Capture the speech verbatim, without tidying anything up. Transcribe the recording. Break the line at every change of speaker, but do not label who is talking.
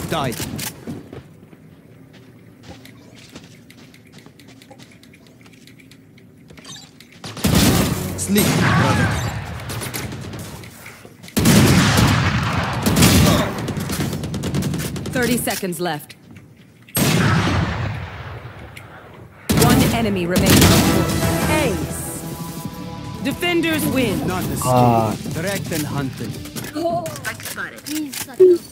died. Sleep, brother.
Thirty seconds left. One enemy remaining. Ace. Defenders win.
Not the
Ah.
Direct and hunted.
Spike spotted.